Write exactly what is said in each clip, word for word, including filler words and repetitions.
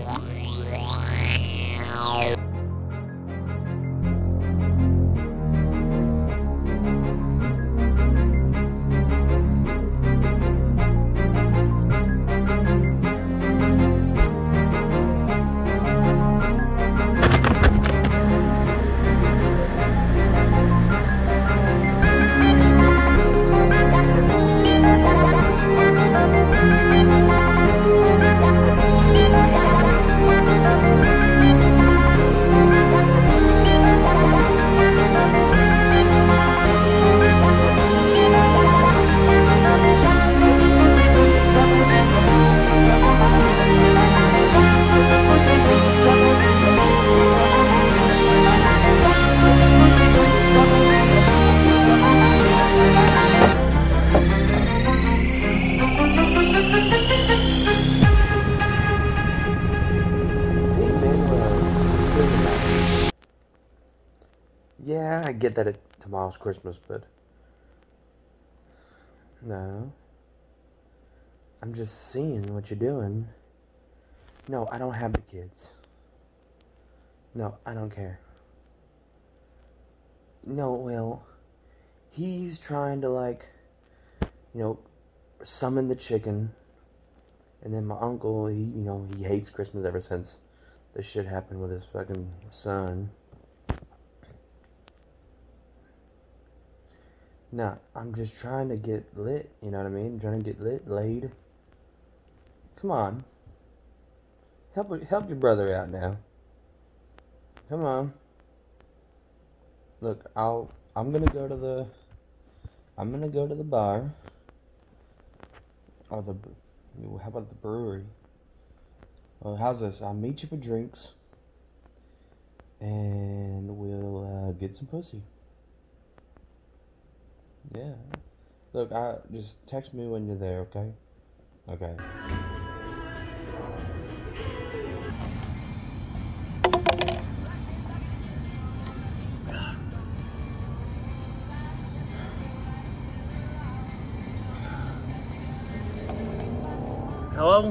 Yeah, I get that it, tomorrow's Christmas, but no. I'm just seeing what you're doing. No, I don't have the kids. No, I don't care. No, well, he's trying to, like, you know, summon the chicken. And then my uncle, he, you know, he hates Christmas ever since this shit happened with his fucking son. No, I'm just trying to get lit, you know what I mean? I'm trying to get lit, laid. Come on. Help help your brother out now. Come on. Look, I'll I'm gonna go to the I'm gonna go to the bar. Or the how about the brewery? Well, how's this? I'll meet you for drinks. And we'll uh, get some pussy. Yeah. Look, I just text me when you're there, okay? Okay. Hello?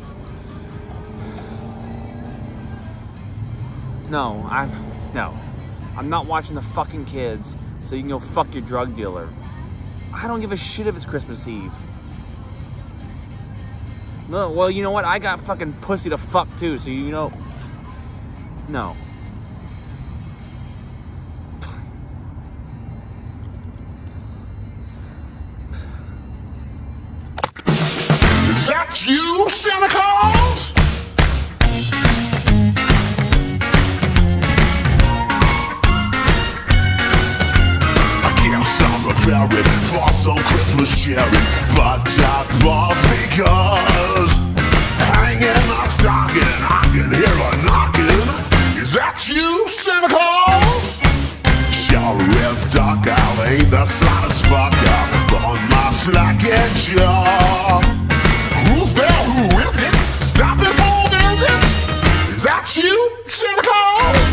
No, I'm no. I'm not watching the fucking kids, so you can go fuck your drug dealer. I don't give a shit if it's Christmas Eve. No, well, you know what? I got fucking pussy to fuck too, so you know. No. Is that you, Santa Claus? Very for some Christmas cherry, but that was because hanging my stocking, I can hear a knocking. Is that you, Santa Claus? Sure is dark out, ain't the slightest spark out on my slacking jaw. Who's there? Who is it? Stop it for a visit. Is that you, Santa Claus?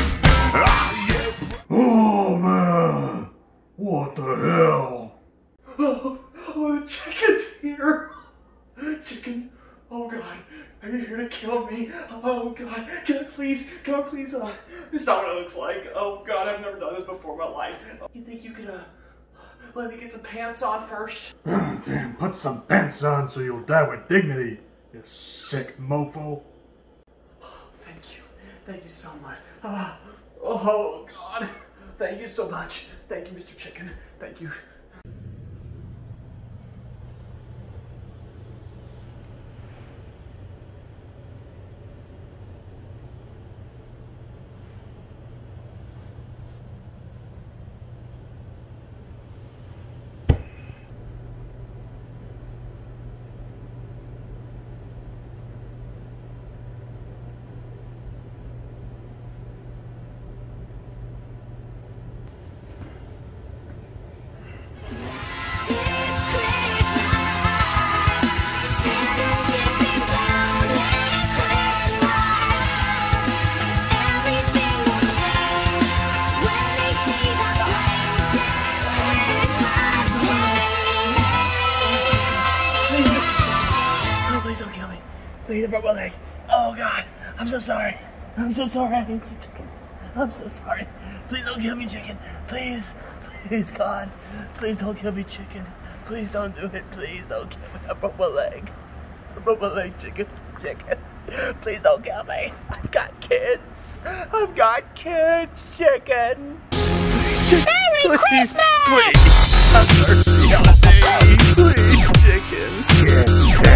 Oh man. What the hell? Oh, oh, the chicken's here! Chicken, oh god, are you here to kill me? Oh god, can I please, can I please, uh, this is not what it looks like. Oh god, I've never done this before in my life. You think you could, uh, let me get some pants on first? Oh, damn, put some pants on so you'll die with dignity, you sick mofo. Oh, thank you, thank you so much. Uh, oh god. Thank you so much. Thank you, Mister Chicken. Thank you. Please don't kill me. Please, I broke my leg. Oh God, I'm so sorry. I'm so sorry. I hate you, chicken. I'm so sorry. Please don't kill me, chicken. Please, please, God. Please don't kill me, chicken. Please don't do it. Please don't kill me. I broke my leg. I broke my leg, chicken. Chicken. Please don't kill me. I've got kids. I've got kids, chicken. Merry Please, Christmas! please, have mercy on me. Please, chicken. Yeah.